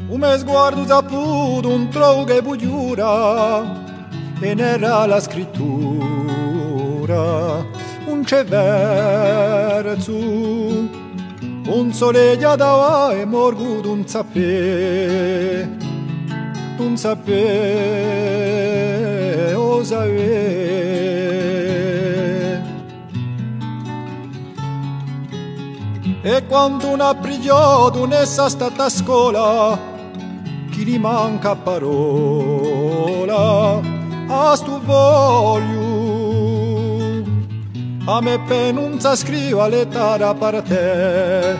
Un sguardo saputo, un trovo che bugliura, e n'era la scrittura, un c'è verso, un soleggia da e morgu d'un sapè, osa e quando una prigiò d'un'essa stata a scuola, chi gli manca parola, a stu voglio, a me penunza scriva l'età per te,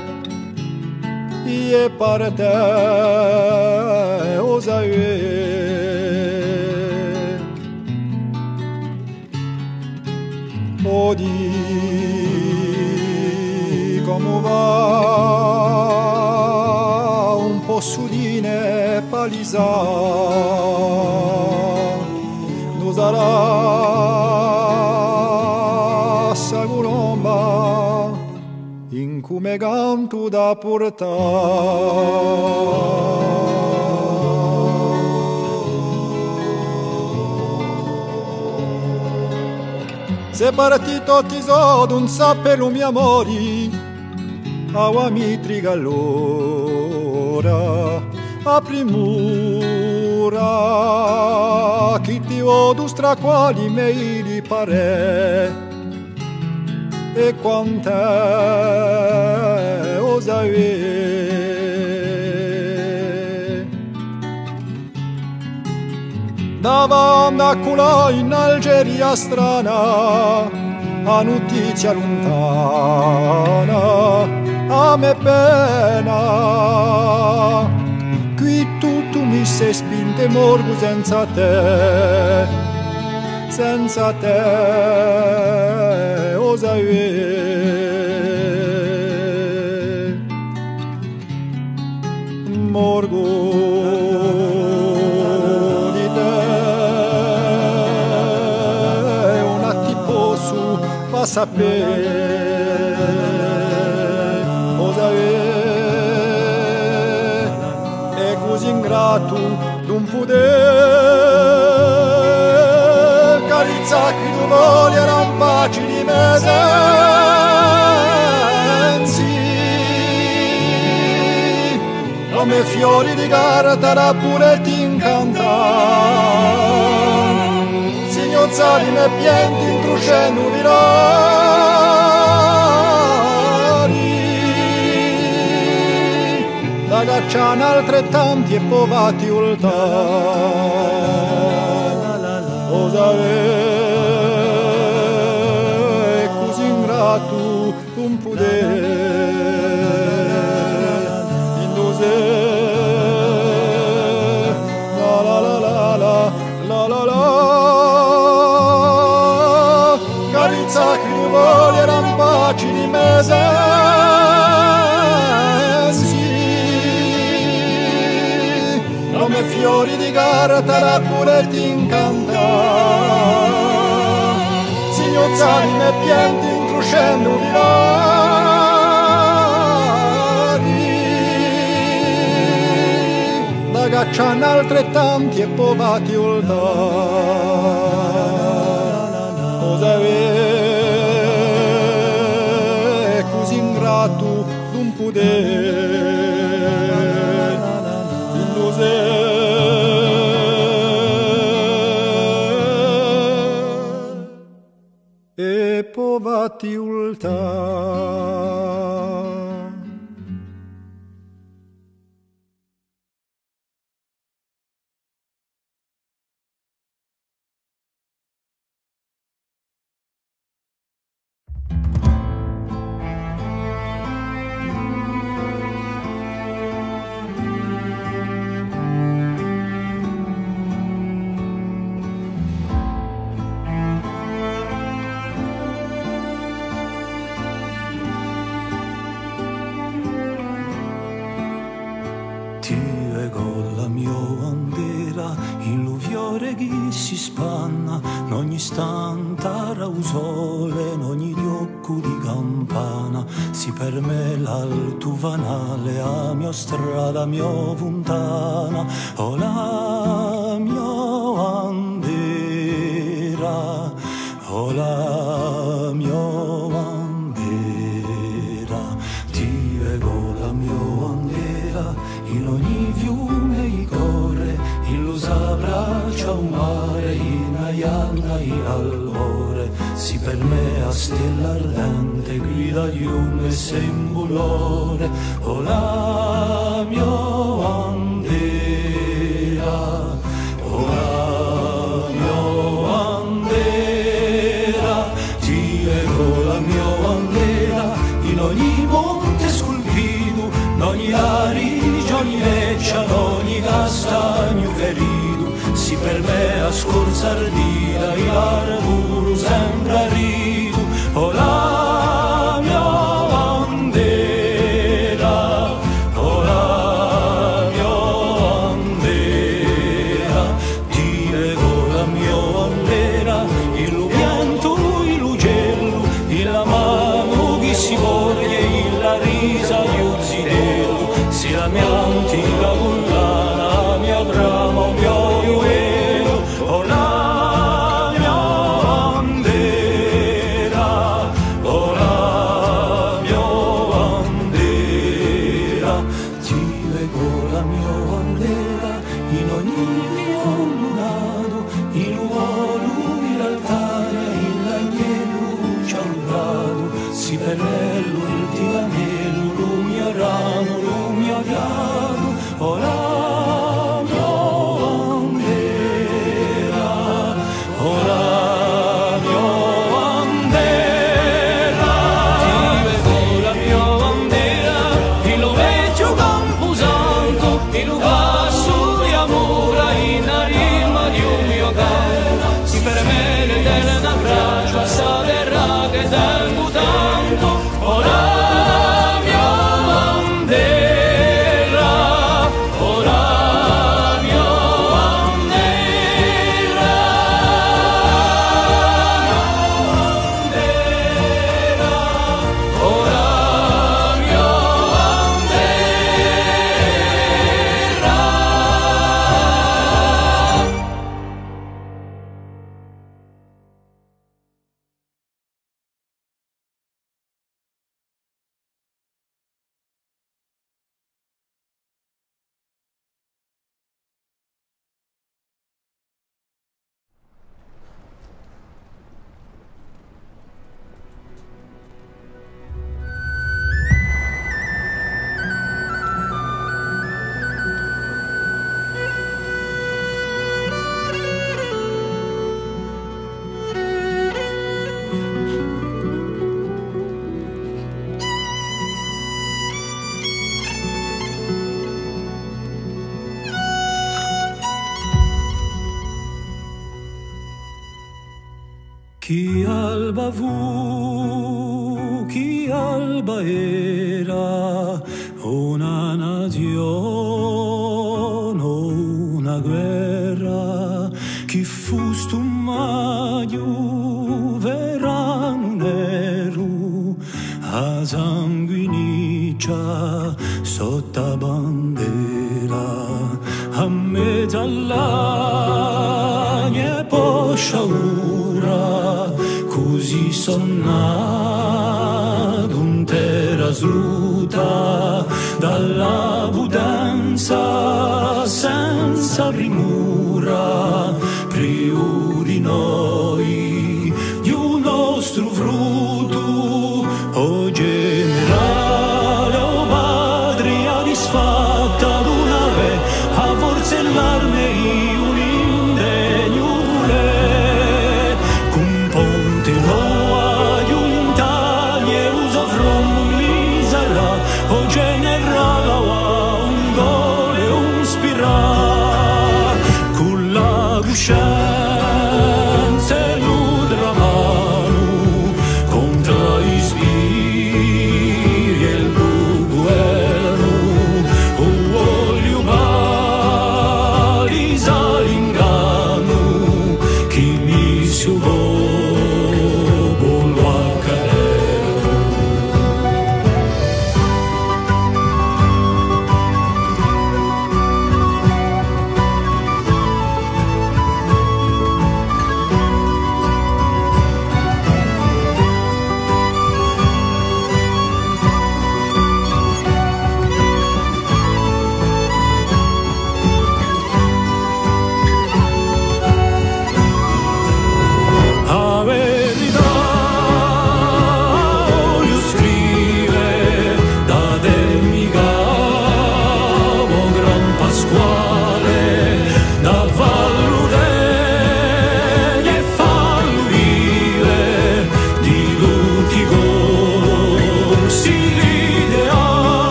e per te, osa o di come va un po' sudine palisa do sarà sa colomba in come canto da portare. Se partito ti so d'un sappelo mio amori, a mi triga allora, a primura, chi ti odu stra quali me li pare, e quant'è osa davanti a culo in Algeria strana, a notizia lontana, a me pena, qui tutto mi sei spinte morgo senza te, osa morgo sapere cosa è così ingrato d'un poter carizza chi tu voglia era un pace di mesenzi come fiori di carta da pure ti incantare signozzali me pienti incruscendo virari da gacciane altrettanti e povati ultà osa è così ingrato un potere indose la la la la la la la la carizza che voli eran baci di mesensi come fiori di carta da pure ti incantare signozzali me pienti incruscendo virari da gacciane altrettanti e povati ultà cosa è così ingrato d'un potere indose e povati ultà. sera, in l'uviore che si spanna, in ogni stantara un sole, in ogni diocco di campana, si per me l'alto vanale, a mia strada, mia fontana, o la mia bandera, o la mia bandera, ti vedo la mia bandera, in ogni fiume i corre, in lo s'abbraccia un mare, in aianna in albore, si per me a stella ardente, guida di un sembolore, o la mia bandera, o la mia bandera, ti ego la mia bandera, in ogni monte scolpito, in ogni arice, ogni leccia, in ogni castagno ferito, si per me a scorzardita, il arburo sembra rito, o la mia bandera, o la mia bandera, ti ego la mia bandera, il pianto, l'ugello, la mano che si voglie, la risa di un zidello, si la mia antica collana, la mia brama, un mio juelo, o la mia bandera, o la mia bandera, ti leggo la mia bandera, in ogni violunato, in uolo, in altare, in l'agnello, c'è un grado, si per l'ultima anello, lo mio ramo, lo mio grado, o la mia bandera, o la mia bandera, ti vedo la mia bandera, in lo vecchio camposanto, in lo passo di amore, in la rima di un mio canto, si per me l'eterna abbraccio a sta terra che tengo tanto, o la mia bandera, o la mia bandera, o la mia bandera. Chi alba fu, chi alba era, una nazione, una guerra, chi fu stu maggio, verano nero, a sanguiniccia sotto bandera, a mezzo all'agne poscia ora, così sonnato un terra sluta dalla potenza senza rimura, più di noi di un nostro frutto, o generale o patria disfatta d'una ve, a forze l'arme un indegno volè, con ponte loa di un taglie usa from li sarà, o generale o un gole un spirà,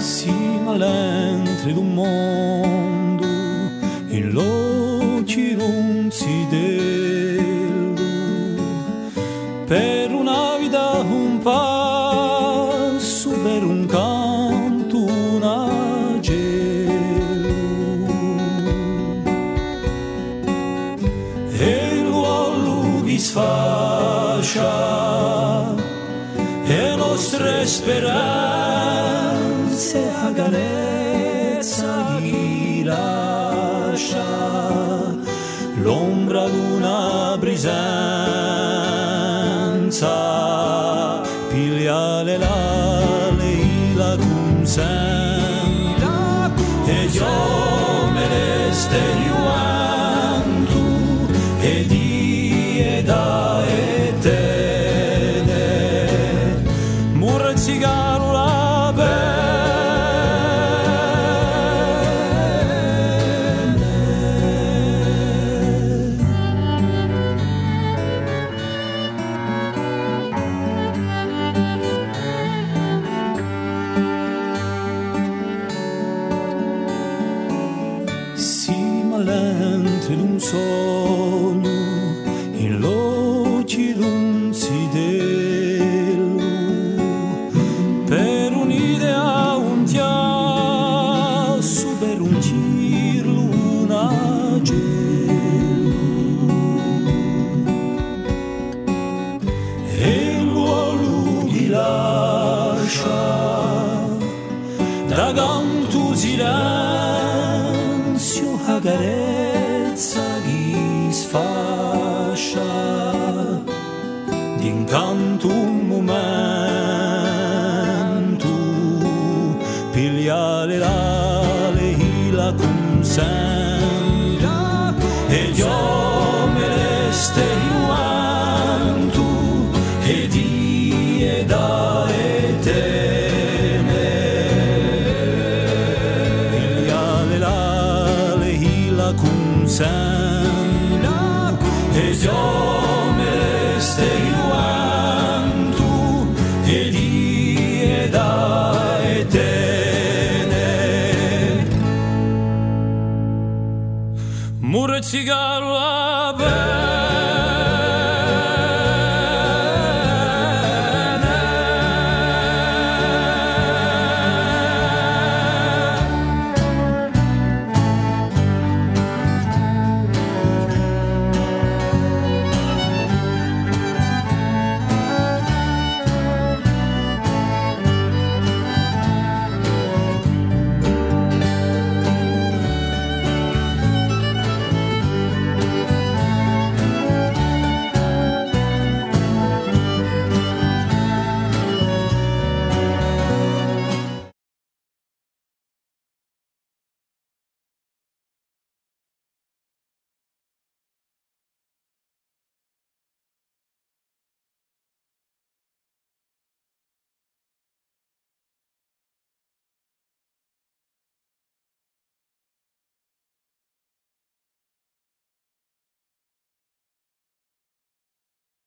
Sima l'entre d'un mondo in loci non si dello per una vita un passo per un canto una gelo e l'uomo che sfascia e nostre speranze a carezza chi lascia l'ombra d'una presenza pigliare la consenta e io me ne steriuantu e die da cigaro la Sima l'entre d'un sogno in loci d'un sidello per un'idea un chiasso per un cirlo una gelo e l'uomo chi lascia da canto silenzio a carezza chi sfascia d'incanto un momento pigliare la consenta e io me ne steriuantu e die da pigliare la consenta e io me ne steriuantu e die da Murre cigaro